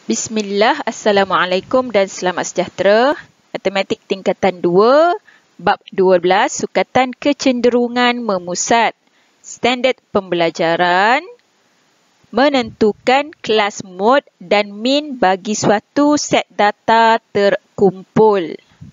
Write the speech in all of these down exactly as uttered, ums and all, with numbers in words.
Bismillah, Assalamualaikum dan selamat sejahtera. Matematik tingkatan dua, bab dua belas, sukatan kecenderungan memusat. Standard pembelajaran, menentukan kelas mod dan min bagi suatu set data terkumpul.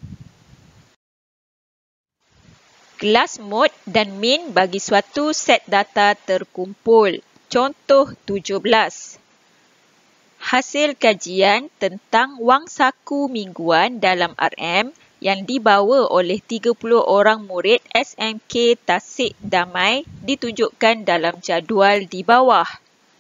Kelas mod dan min bagi suatu set data terkumpul. Contoh tujuh belas. Hasil kajian tentang wang saku mingguan dalam R M yang dibawa oleh tiga puluh orang murid S M K Tasik Damai ditunjukkan dalam jadual di bawah.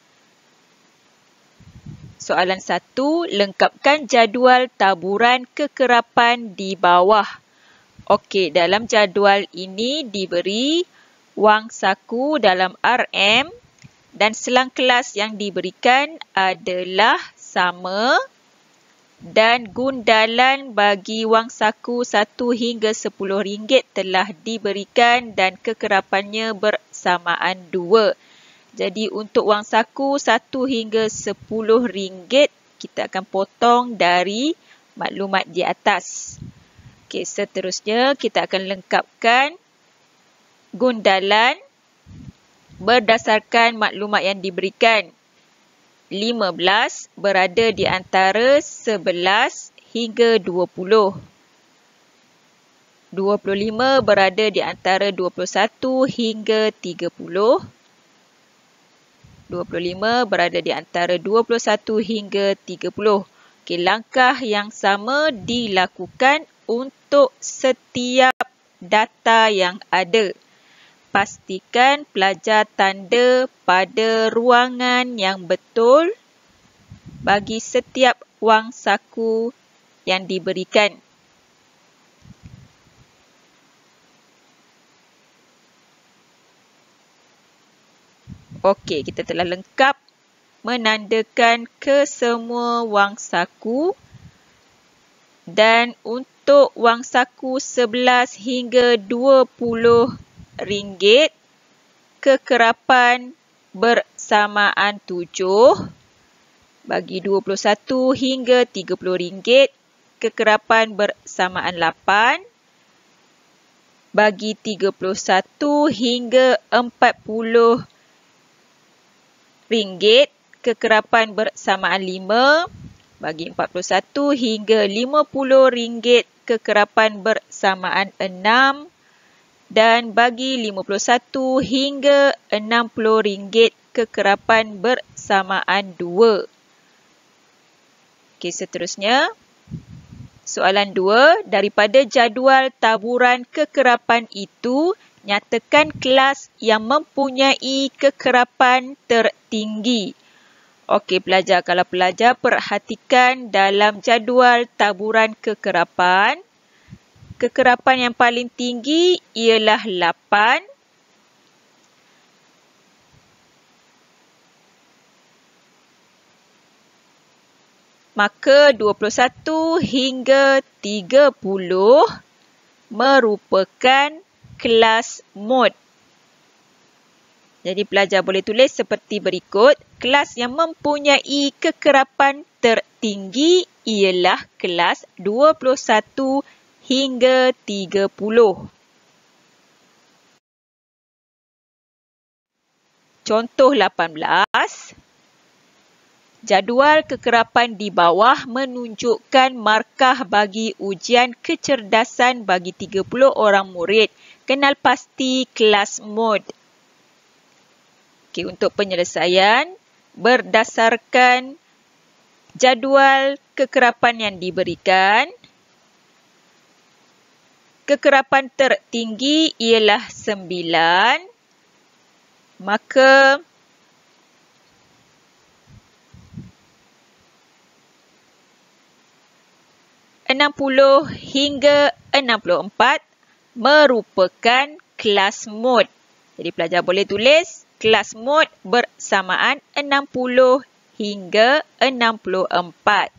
Soalan satu, lengkapkan jadual taburan kekerapan di bawah. Okey, dalam jadual ini diberi wang saku dalam R M dan selang kelas yang diberikan adalah sama dan gundalan bagi wang saku satu hingga sepuluh ringgit telah diberikan dan kekerapannya bersamaan dua. Jadi untuk wang saku satu hingga sepuluh ringgit kita akan potong dari maklumat di atas. Okey, seterusnya kita akan lengkapkan gundalan berdasarkan maklumat yang diberikan. lima belas berada di antara sebelas hingga dua puluh. dua puluh lima berada di antara dua puluh satu hingga tiga puluh. dua puluh lima berada di antara dua puluh satu hingga tiga puluh. Okey, langkah yang sama dilakukan untuk setiap data yang ada. Pastikan pelajar tanda pada ruangan yang betul bagi setiap wang saku yang diberikan. Okey, kita telah lengkap menandakan kesemua wang saku dan untuk wang saku sebelas hingga dua puluh ringgit, kekerapan bersamaan tujuh. Bagi dua puluh satu hingga tiga puluh ringgit, kekerapan bersamaan lapan. Bagi tiga puluh satu hingga empat puluh ringgit, kekerapan bersamaan lima. Bagi empat puluh satu hingga lima puluh ringgit, kekerapan bersamaan enam. Dan bagi lima puluh satu hingga enam puluh ringgit, kekerapan bersamaan dua. Okey, seterusnya. Soalan dua, daripada jadual taburan kekerapan itu, nyatakan kelas yang mempunyai kekerapan tertinggi. Okey, pelajar, kalau pelajar perhatikan dalam jadual taburan kekerapan, kekerapan yang paling tinggi ialah lapan. Maka dua puluh satu hingga tiga puluh merupakan kelas mod. Jadi pelajar boleh tulis seperti berikut. Kelas yang mempunyai kekerapan tertinggi ialah kelas dua puluh satu hingga tiga puluh. Contoh lapan belas. Jadual kekerapan di bawah menunjukkan markah bagi ujian kecerdasan bagi tiga puluh orang murid. Kenal pasti kelas mod. Okey, untuk penyelesaian, berdasarkan jadual kekerapan yang diberikan, kekerapan tertinggi ialah sembilan, maka enam puluh hingga enam puluh empat merupakan kelas mod. Jadi pelajar boleh tulis kelas mod bersamaan enam puluh hingga enam puluh empat.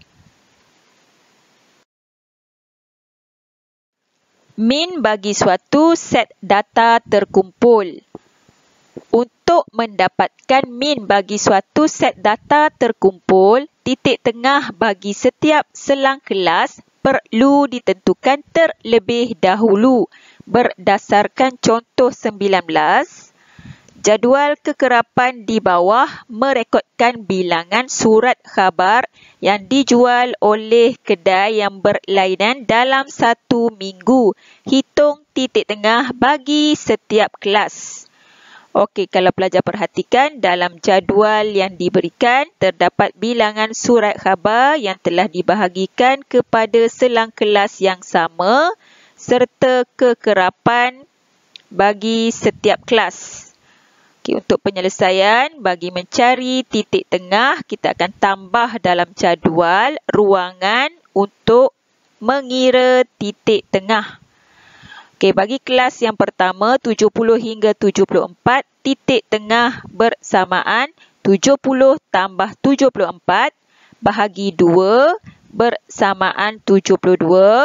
Min bagi suatu set data terkumpul. Untuk mendapatkan min bagi suatu set data terkumpul, titik tengah bagi setiap selang kelas perlu ditentukan terlebih dahulu. Berdasarkan contoh sembilan belas, jadual kekerapan di bawah merekodkan bilangan surat khabar yang dijual oleh kedai yang berlainan dalam satu minggu. Hitung titik tengah bagi setiap kelas. Okey, kalau pelajar perhatikan, dalam jadual yang diberikan, terdapat bilangan surat khabar yang telah dibahagikan kepada selang kelas yang sama serta kekerapan bagi setiap kelas. Okey, untuk penyelesaian, bagi mencari titik tengah, kita akan tambah dalam jadual ruangan untuk mengira titik tengah. Okey, bagi kelas yang pertama, tujuh puluh hingga tujuh puluh empat, titik tengah bersamaan tujuh puluh tambah tujuh puluh empat bahagi dua bersamaan tujuh puluh dua.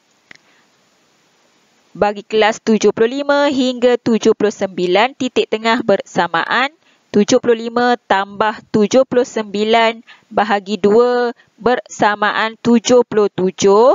Bagi kelas tujuh puluh lima hingga tujuh puluh sembilan, titik tengah bersamaan tujuh puluh lima tambah tujuh puluh sembilan bahagi dua bersamaan tujuh puluh tujuh.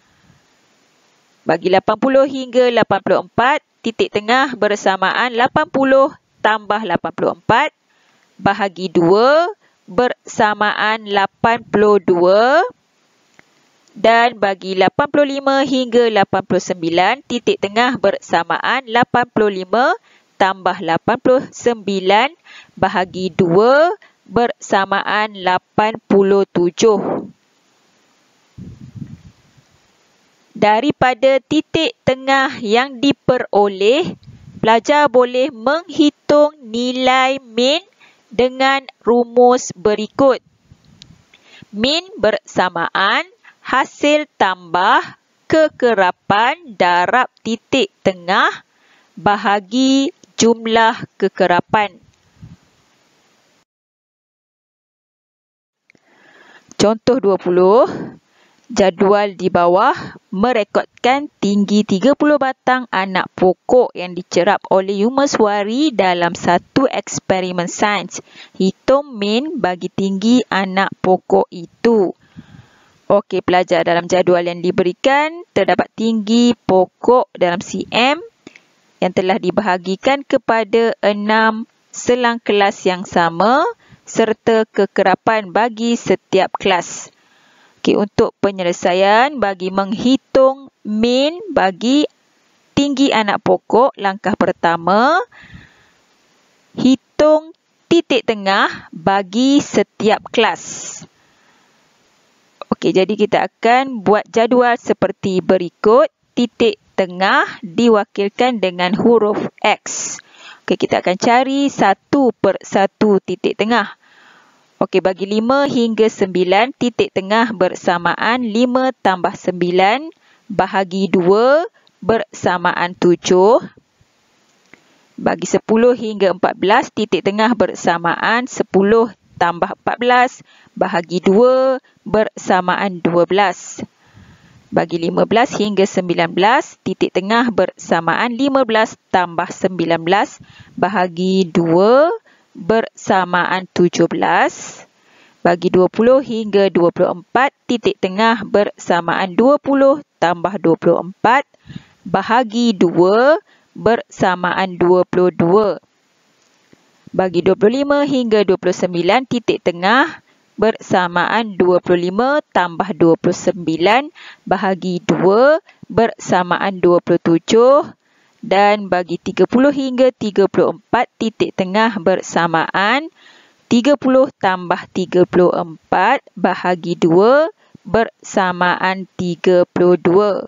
Bagi lapan puluh hingga lapan puluh empat, titik tengah bersamaan lapan puluh tambah lapan puluh empat bahagi dua bersamaan lapan puluh dua. Dan bagi lapan puluh lima hingga lapan puluh sembilan, titik tengah bersamaan lapan puluh lima tambah lapan puluh sembilan bahagi dua bersamaan lapan puluh tujuh. Daripada titik tengah yang diperoleh, pelajar boleh menghitung nilai min dengan rumus berikut. Min bersamaan hasil tambah kekerapan darab titik tengah bahagi jumlah kekerapan. Contoh dua puluh. Jadual di bawah merekodkan tinggi tiga puluh batang anak pokok yang dicerap oleh Yumaswari dalam satu eksperimen sains. Hitung min bagi tinggi anak pokok itu. Okey, pelajar, dalam jadual yang diberikan, terdapat tinggi pokok dalam cm yang telah dibahagikan kepada enam selang kelas yang sama serta kekerapan bagi setiap kelas. Okey, untuk penyelesaian, bagi menghitung min bagi tinggi anak pokok, langkah pertama, hitung titik tengah bagi setiap kelas. Okey, jadi kita akan buat jadual seperti berikut. Titik tengah diwakilkan dengan huruf X. Okey, kita akan cari satu per satu titik tengah. Okey, bagi lima hingga sembilan, titik tengah bersamaan lima tambah sembilan bahagi dua bersamaan tujuh. Bagi sepuluh hingga empat belas, titik tengah bersamaan sepuluh tambah empat belas bahagi dua bersamaan dua belas. Bagi lima belas hingga sembilan belas, titik tengah bersamaan lima belas tambah sembilan belas bahagi dua bersamaan tujuh belas. Bagi dua puluh hingga dua puluh empat, titik tengah bersamaan dua puluh tambah dua puluh empat bahagi dua bersamaan dua puluh dua. Bagi dua puluh lima hingga dua puluh sembilan, titik tengah bersamaan dua puluh lima tambah dua puluh sembilan bahagi dua bersamaan dua puluh tujuh. Dan bagi tiga puluh hingga tiga puluh empat, titik tengah bersamaan tiga puluh tambah tiga puluh empat bahagi dua bersamaan tiga puluh dua.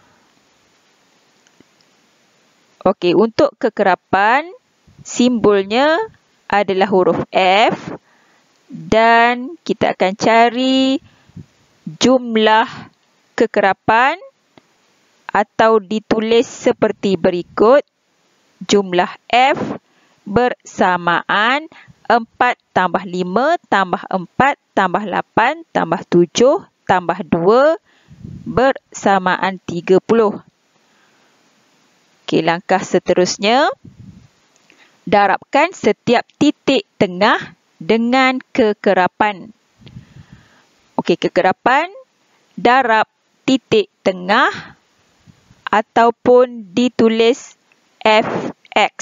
Okey, untuk kekerapan, simbolnya adalah huruf F dan kita akan cari jumlah kekerapan atau ditulis seperti berikut. Jumlah F bersamaan empat tambah lima tambah empat tambah lapan tambah tujuh tambah dua bersamaan tiga puluh. Okey, langkah seterusnya. Darabkan setiap titik tengah dengan kekerapan. Okey, kekerapan darab titik tengah ataupun ditulis F X.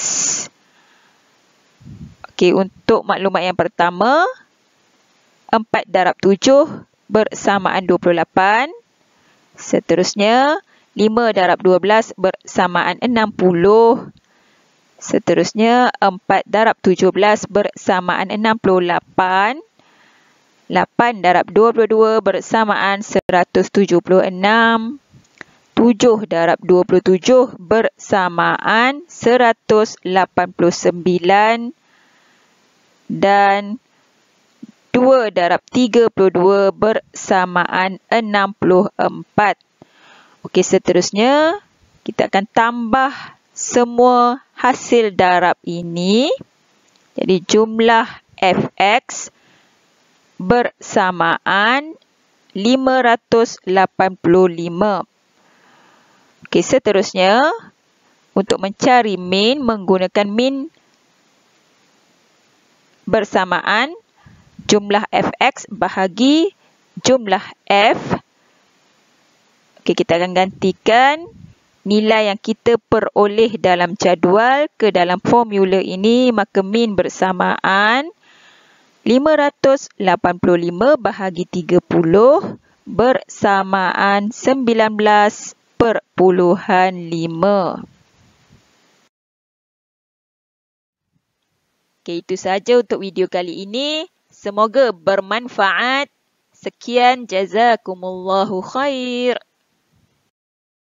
Okey, untuk maklumat yang pertama, empat darab tujuh bersamaan dua puluh lapan. Seterusnya, lima darab dua belas bersamaan enam puluh. Seterusnya, empat darab tujuh belas bersamaan enam puluh lapan. lapan darab dua puluh dua bersamaan seratus tujuh puluh enam. tujuh darab dua puluh tujuh bersamaan seratus lapan puluh sembilan. Dan dua darab tiga puluh dua bersamaan enam puluh empat. Okey, seterusnya kita akan tambah semua hasil darab ini. Jadi jumlah F X bersamaan lima ratus lapan puluh lima. Okey, seterusnya untuk mencari min menggunakan min bersamaan jumlah F X bahagi jumlah F. Okey, kita akan gantikan nilai yang kita peroleh dalam jadual ke dalam formula ini, maka min bersamaan lima ratus lapan puluh lima bahagi tiga puluh bersamaan sembilan belas perpuluhan lima. Okey, itu sahaja untuk video kali ini. Semoga bermanfaat. Sekian, jazakumullahu khair.